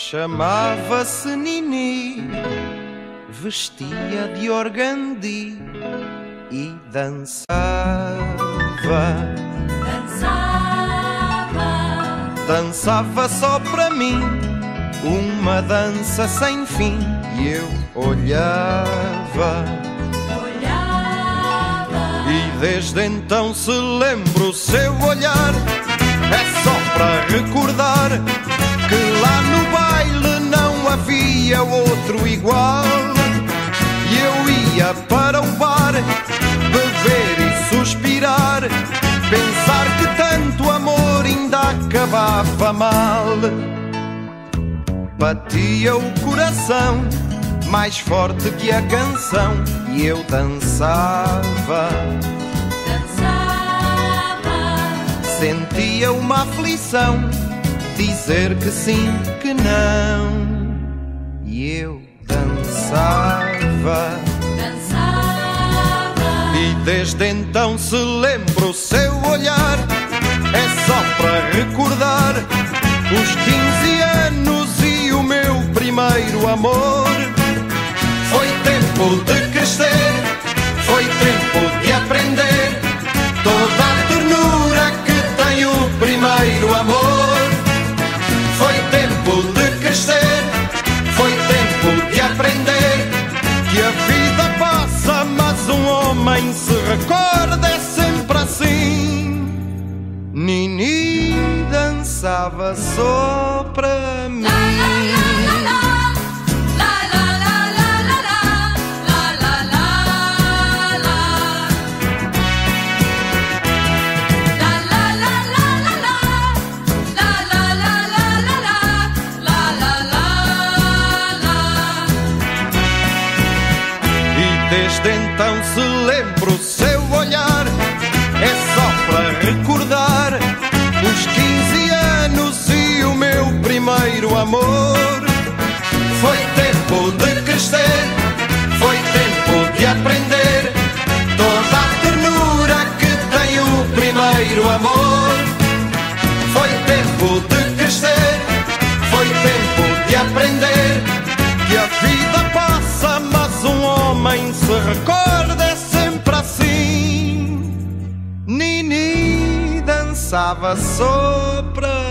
Chamava-se Nini, vestia de organdi e dançava. Dançava só para mim, uma dança sem fim, e eu olhava. E desde então se lembra o seu olhar, é só para recordar que lá no baile não havia outro igual. E eu ia para o bar, beber e suspirar, pensar que tanto amor ainda acabava mal. Batia o coração mais forte que a canção, e eu dançava. Sentia uma aflição, dizer que sim, que não, e eu dançava. E desde então se lembra o seu olhar, é só para recordar os 15 anos e o meu primeiro amor. Foi tempo de crescer, foi tempo de aprender toda a ternura que tem o primeiro amor. Foi tempo de crescer, foi tempo de aprender que a vida passa, mas um homem se recorda, é sempre assim. Nini dançava só para mim. Desde então se lembra o seu olhar, é só para recordar os 15 anos e o meu primeiro amor. Foi tempo de crescer, foi tempo de aprender toda a ternura que tem o primeiro amor. Foi tempo de crescer, foi tempo de aprender que a vida passa, mas um homem se recorda, é sempre assim. Nini dançava só para